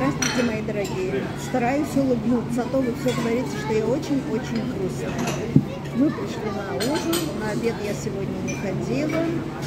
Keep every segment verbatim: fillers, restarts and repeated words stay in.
Здравствуйте, мои дорогие. Стараюсь улыбнуться, а то вы все говорите, что я очень-очень грустная. Мы пришли на ужин, на обед я сегодня не ходила.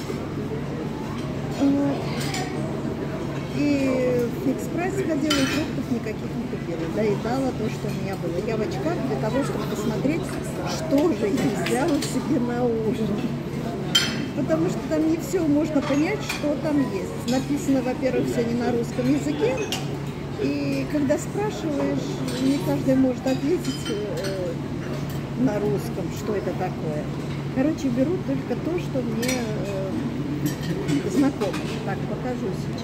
И в фикс-прайс ходила, и фруктов никаких не купила. Доедала то, что у меня было. Я в очках для того, чтобы посмотреть, что же я взяла себе на ужин. Потому что там не все можно понять, что там есть. Написано, во-первых, все не на русском языке. И когда спрашиваешь, не каждый может ответить э, на русском, что это такое. Короче, берут только то, что мне э, знакомо. Так, покажу сейчас.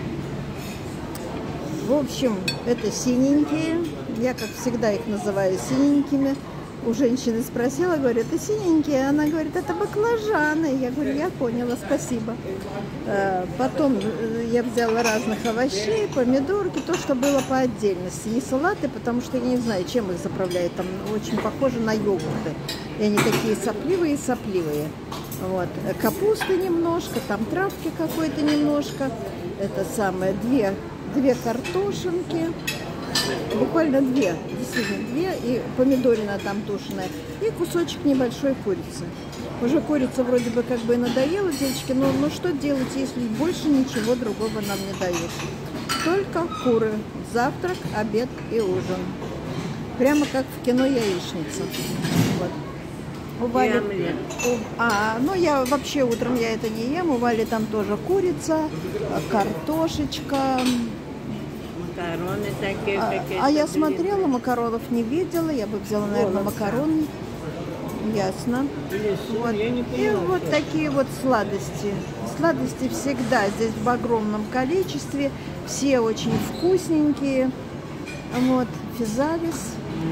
В общем, это синенькие. Я, как всегда, их называю синенькими. У женщины спросила, говорит, это синенькие? Она говорит, это баклажаны. Я говорю, я поняла, спасибо. Потом я взяла разных овощей, помидорки, то, что было по отдельности. Не салаты, потому что я не знаю, чем их заправляют. Там очень похоже на йогурты. И они такие сопливые-сопливые. Вот. Капусты немножко, там травки какой-то немножко. Это самое, две, две картошинки. Буквально две, действительно две, и помидорина там тушеная, и кусочек небольшой курицы. Уже курица вроде бы как бы надоела, девочки, но ну что делать, если больше ничего другого нам не дают? Только куры, завтрак, обед и ужин. Прямо как в кино «Яичница». Вот. У Вали... у... А, ну я вообще утром я это не ем, у Вали там тоже курица, картошечка. Макароны такие, а, а я смотрела, макаронов не видела, я бы взяла, наверное, макароны. Ясно. Вот. И вот такие вот сладости. Сладости всегда здесь в огромном количестве, все очень вкусненькие. Вот, физалис.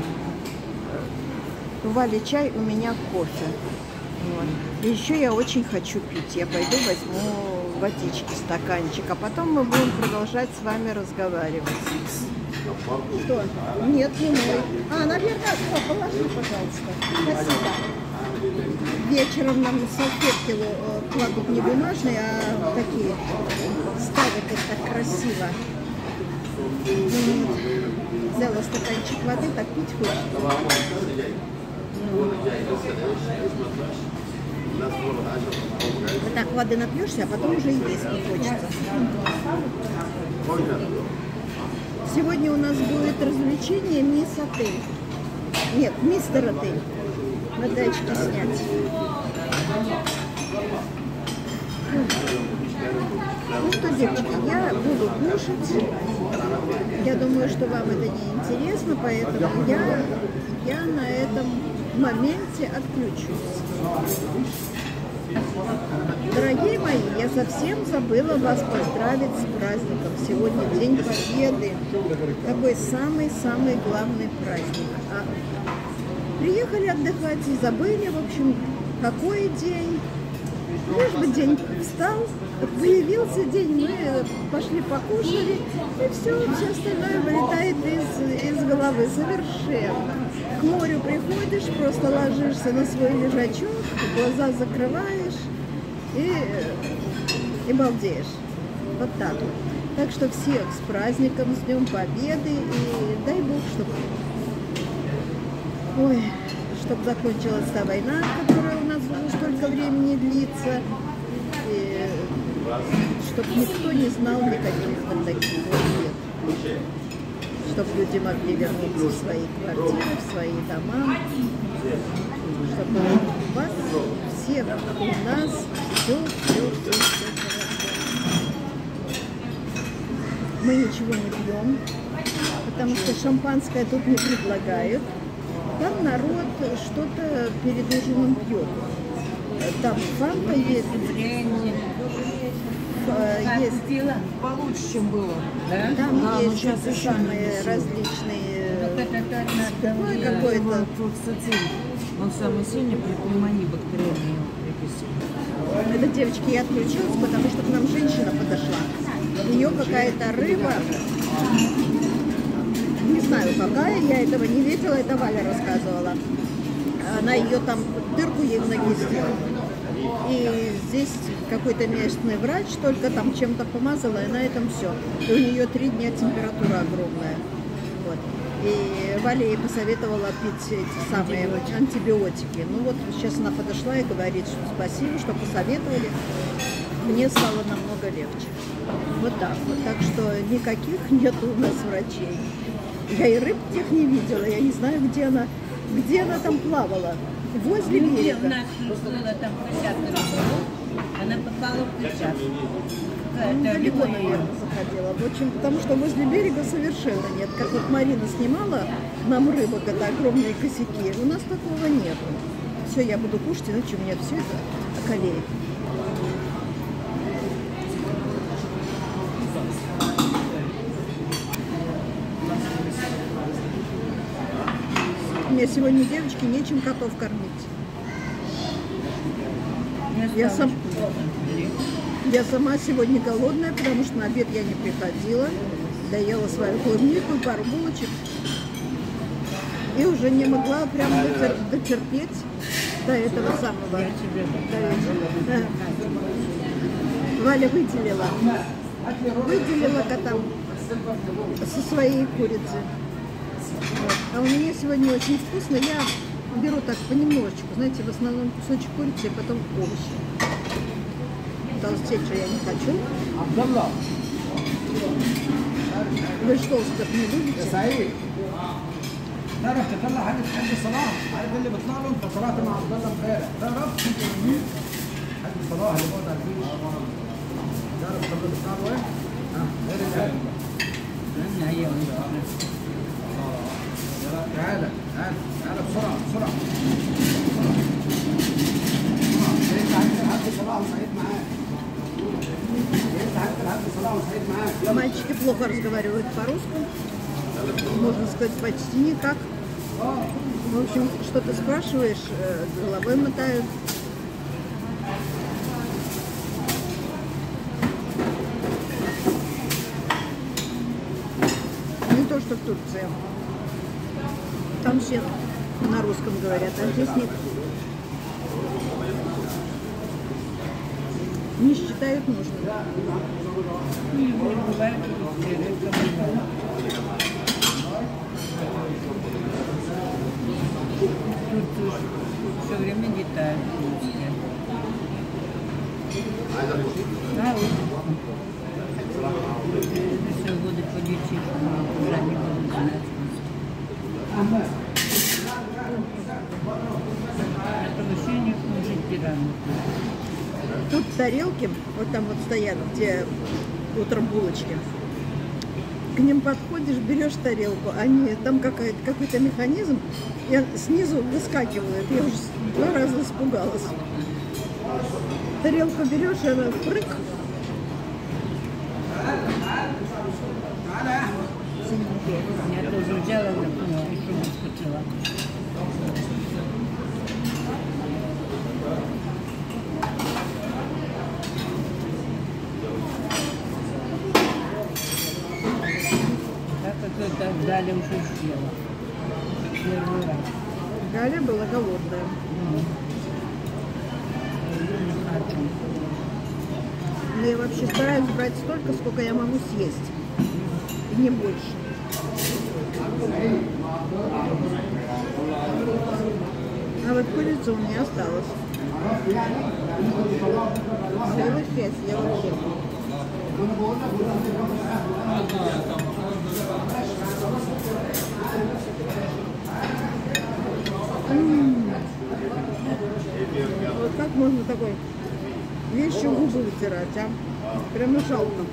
У Вали чай, у меня кофе. Вот. И еще я очень хочу пить. Я пойду возьму водички, стаканчик, а потом мы будем продолжать с вами разговаривать. Что? Нет, не мой. А, наверное, что? Положи, пожалуйста. Спасибо. Вечером нам салфетки кладут не бумажные, а такие. Ставят их так красиво. Взяла стаканчик воды, так пить хочется. Вот так воды напьешься, а потом уже и есть не хочется. Сегодня у нас будет развлечение Мисс Отель. Нет, Мистер Отель. Надо очки снять. Ну что, девочки, я буду кушать. Я думаю, что вам это не интересно, поэтому я, я на этом моменте отключусь. Дорогие мои, я совсем забыла вас поздравить с праздником. Сегодня День Победы. Такой самый-самый главный праздник. А приехали отдыхать и забыли, в общем, какой день. Лишь бы день встал, появился день, мы пошли покушали, и все, все остальное вылетает из, из головы совершенно. К морю приходишь, просто ложишься на свой лежачок, глаза закрываешь и, и балдеешь. Вот так вот. Так что всех с праздником, с Днем Победы, и дай Бог, чтобы ой, чтобы закончилась та война, которая у нас уже столько времени длится, и чтобы никто не знал никаких вот таких вот бед. Чтобы люди могли вернуться в свои квартиры, в свои дома, чтобы у вас всех, у нас все, все, все, все хорошо. Мы ничего не пьем, потому что шампанское тут не предлагают. Там народ что-то перед ужином пьет. Там фанта есть. Есть получше, чем было. Да? Там да, есть сейчас самые различные. Какой какой-то. Он самый сильный при пневмонии бактериальной приписи. Это, девочки, я отключилась, потому что к нам женщина подошла. У нее какая-то рыба. Не знаю, какая, я этого не видела, это Валя рассказывала. Она ее там, дырку ей в ноге сделала. И здесь какой-то местный врач только там чем-то помазала, и на этом все. И у нее три дня температура огромная. Вот. И Валя ей посоветовала пить эти самые антибиотики. Ну вот сейчас она подошла и говорит, что спасибо, что посоветовали. Мне стало намного легче. Вот так вот. Так что никаких нету у нас врачей. Я и рыб тех не видела. Я не знаю, где она, где она там плавала. Возле берега. У нас плыла там крысятка рыболов, она попала в крысятку. Ну, далеко, наверное, заходила. В общем, потому что возле берега совершенно нет. Как вот Марина снимала нам рыбок, это огромные косяки. У нас такого нет. Все, я буду кушать, иначе у меня все это околеет. У меня сегодня, девочки, нечем котов кормить. Я, сам... я сама сегодня голодная, потому что на обед я не приходила. Доела свою клубнику, пару булочек. И уже не могла прям дотер... дотерпеть до этого самого. Я тебе да. Валя выделила. Выделила котам со своей курицы. Вот. А у меня сегодня очень вкусно. Я беру так понемножечку, знаете, в основном кусочек курицы, и потом овощи. Толстеть же я не хочу. Вы же толстых не любите? تعرف تطلع حاجه حاج صلاح، عارف اللي بيطلع له انت طلعت مع عبد الله امبارح، تعرف؟ حاج صلاح اللي بيقعد على البيش. تعرف اللي بيطلع له ايه؟ اه غير القلب. هي تعالى تعالى تعالى بسرعه بسرعه. انت عند الحاج صلاح وسعيد معاك. انت عند الحاج صلاح وسعيد معاك. Мальчики плохо разговаривают по-русски. Можно сказать, почти никак. В общем, что ты спрашиваешь, головой мотают. Не то, что в Турции. Там все на русском говорят, а здесь нет. Не считают нужным. не бывает, редко бывает. Тут все время летают русские. Да, вот. Все годы полетишь, но уже не буду знать русский. Это вообще не хуже тирана. Тут тарелки, вот там вот стоят, где утром булочки. К ним подходишь, берешь тарелку, они там какой-то какой-то механизм, и снизу выскакивают. Я уже два раза испугалась. Тарелку берешь, и она прыг. Я тоже взяла, но еще не скочила. Так как это Галя уже съела. Первый раз. Галя была голодная. Не хочу. Но я вообще стараюсь брать столько, сколько я могу съесть. И не больше. А вот курица у меня осталась. Целых пять я вообще. М-м-м. Вот как можно такой вещи губы вытирать, а? Прямо жалко.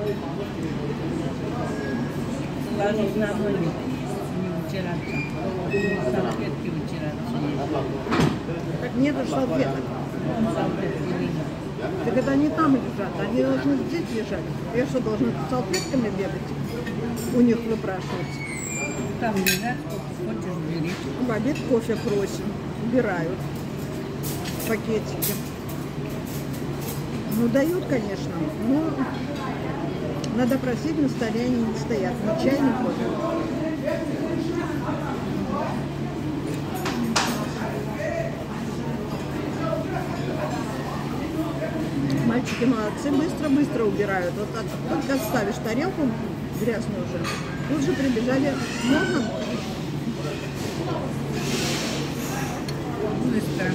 Ложись на ноги, не вытираться. Салфетки вытираться есть. Так нету салфеток. Салфетки лежат. Так это они там лежат, они должны здесь лежать. Я что, должна с салфетками бегать? У них выпрашивать. Там лежат, сколько хочешь, бери. В обед кофе просим, убирают пакетики. Ну, дают, конечно, но надо просить, на столе они не стоят. Ни чай, ни кофе. Мальчики молодцы, быстро-быстро убирают. Вот так, только ставишь тарелку грязную уже, тут же прибежали. Можно? Быстро.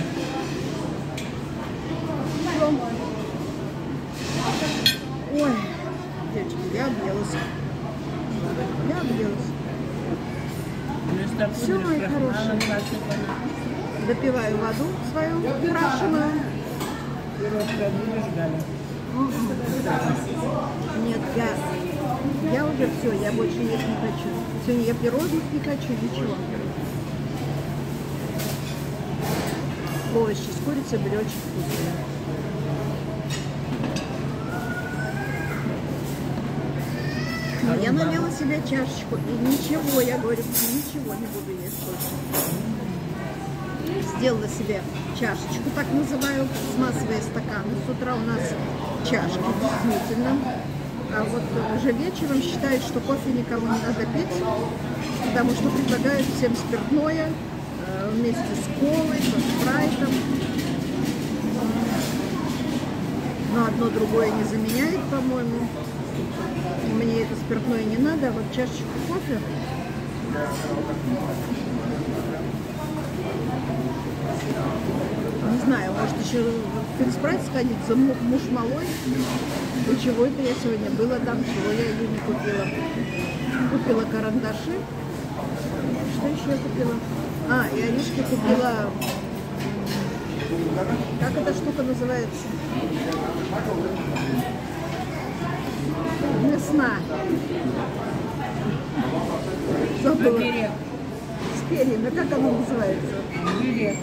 Ой, девочки, я объелась. Я объелась. Быстро Всё, будешь мои крахмалом хорошие. посыпана. Допиваю воду свою крашеную. Пирожка будешь, Галя? Нет, я, я уже все, я больше есть не хочу. Сегодня я пирожных не хочу, ничего. Овощи с курицей были очень вкусные. Но я налила себе чашечку, и ничего, я говорю, ничего не буду есть больше. Сделала себе чашечку, так называю, смазывая стаканы. С утра у нас чашки, действительно. А вот уже вечером считают, что кофе никому не надо пить, потому что предлагают всем спиртное э, вместе с колой, со спрайтом. Но одно другое не заменяет, по-моему. Мне это спиртное не надо, а вот чашечку кофе. Не знаю, может еще в Финспрайс сходить за муж малой. И чего это я сегодня была там, чего я ее не купила. Купила карандаши. Что еще я купила? А, и Аришке купила... Как эта штука называется? Весна. Забыла. Оберег. С перьями. Как она называется? Оберег.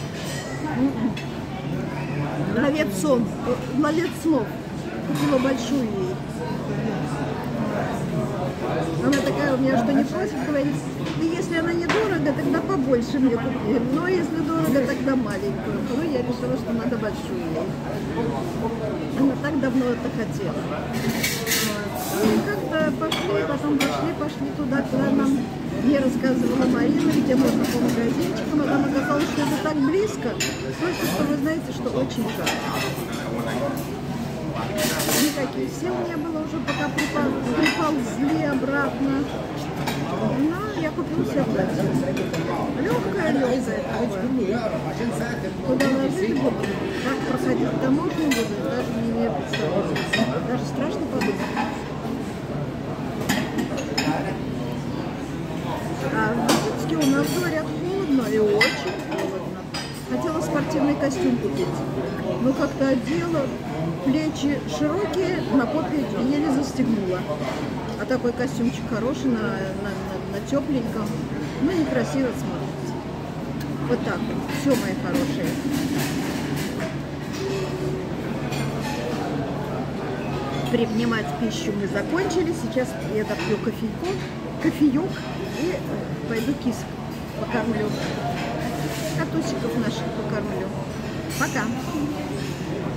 Ловец сон. Ловец снов. Купила большую ей. Она такая у меня, что не просит, говорит, и если она недорого, тогда побольше мне купи. Но если дорого, тогда маленькую. Ну, я решила, что надо большую ей. Она так давно это хотела. И как-то пошли, потом пошли, пошли туда, куда нам мне рассказывала Марина, где можно по магазинчикам, а там оказалось, что это так близко, только что вы знаете, что очень жарко. Никаких сил не было уже, пока приползли обратно. Но я купила себе платье. Легкое, легкое такое. Куда ложить буду, как проходить таможню буду, даже не имею представления. Даже страшно подумать. А в Витебске у нас, говорят, холодно и очень холодно. Хотела спортивный костюм купить, но как-то одела, плечи широкие, на попе еле застегнула. А такой костюмчик хороший, на, на, на, на тепленьком, ну некрасиво смотрится. Вот так вот. Все, мои хорошие. Принимать пищу мы закончили. Сейчас я допью кофейку, кофеек и пойду кисок покормлю. Котусиков наших покормлю. Пока.